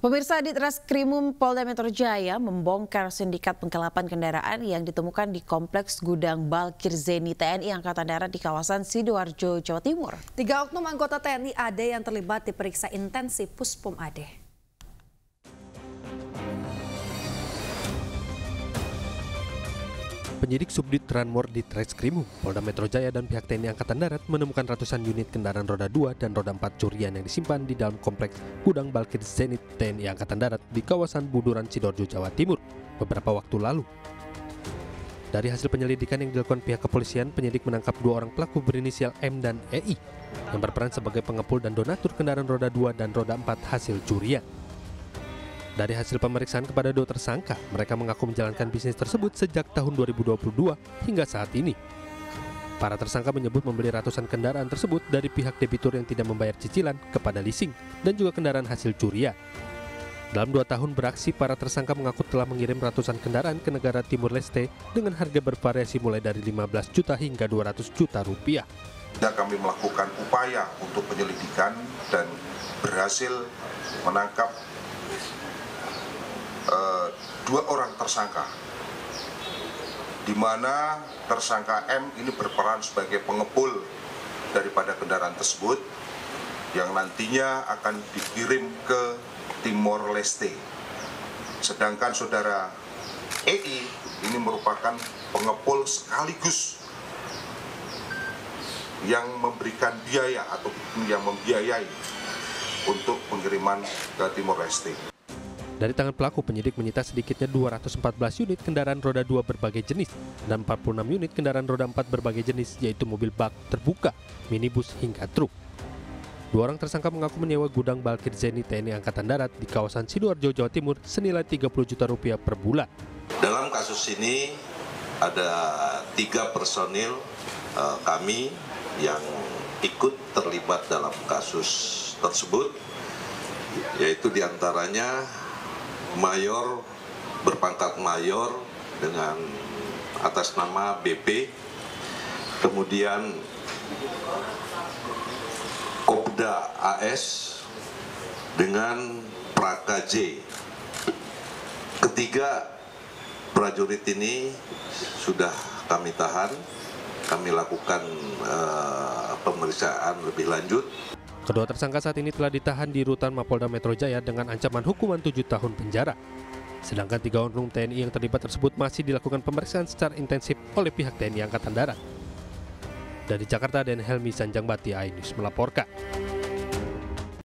Pemirsa, di Treskrimum Polda Metro Jaya membongkar sindikat penggelapan kendaraan yang ditemukan di Kompleks Gudang Balkir Zeni TNI Angkatan Darat di kawasan Sidoarjo, Jawa Timur. 3 oknum anggota TNI AD yang terlibat diperiksa intensif Puspom AD. Penyidik Subdit Ranmor di Treskrimum Polda Metro Jaya dan pihak TNI Angkatan Darat menemukan ratusan unit kendaraan roda 2 dan roda 4 curian yang disimpan di dalam kompleks Gudang Balkir Zenit TNI Angkatan Darat di kawasan Buduran, Sidoarjo, Jawa Timur beberapa waktu lalu. Dari hasil penyelidikan yang dilakukan pihak kepolisian, penyidik menangkap 2 orang pelaku berinisial M dan EI yang berperan sebagai pengepul dan donatur kendaraan roda 2 dan roda 4 hasil curian. Dari hasil pemeriksaan kepada 2 tersangka, mereka mengaku menjalankan bisnis tersebut sejak tahun 2022 hingga saat ini. Para tersangka menyebut membeli ratusan kendaraan tersebut dari pihak debitur yang tidak membayar cicilan kepada leasing dan juga kendaraan hasil curian. Dalam 2 tahun beraksi, para tersangka mengaku telah mengirim ratusan kendaraan ke negara Timur Leste dengan harga bervariasi mulai dari 15 juta hingga 200 juta rupiah. Kami melakukan upaya untuk penyelidikan dan berhasil menangkap 2 orang tersangka, di mana tersangka M ini berperan sebagai pengepul daripada kendaraan tersebut yang nantinya akan dikirim ke Timor Leste. Sedangkan saudara EI ini merupakan pengepul sekaligus yang memberikan biaya atau yang membiayai untuk pengiriman ke Timor Leste. Dari tangan pelaku, penyidik menyita sedikitnya 214 unit kendaraan roda 2 berbagai jenis dan 46 unit kendaraan roda 4 berbagai jenis, yaitu mobil bak terbuka, minibus hingga truk. 2 orang tersangka mengaku menyewa gudang Balkir Zeni TNI Angkatan Darat di kawasan Sidoarjo, Jawa Timur senilai 30 juta rupiah per bulan. Dalam kasus ini ada 3 personil kami yang ikut terlibat dalam kasus tersebut, yaitu diantaranya Mayor berpangkat Mayor dengan atas nama BP, kemudian Kopda AS dengan Praka J. Ketiga prajurit ini sudah kami tahan, kami lakukan pemeriksaan lebih lanjut. Kedua tersangka saat ini telah ditahan di Rutan Mapolda Metro Jaya dengan ancaman hukuman 7 tahun penjara. Sedangkan 3 oknum TNI yang terlibat tersebut masih dilakukan pemeriksaan secara intensif oleh pihak TNI Angkatan Darat. Dari Jakarta, Dan Helmi Sanjangbati, iNews melaporkan.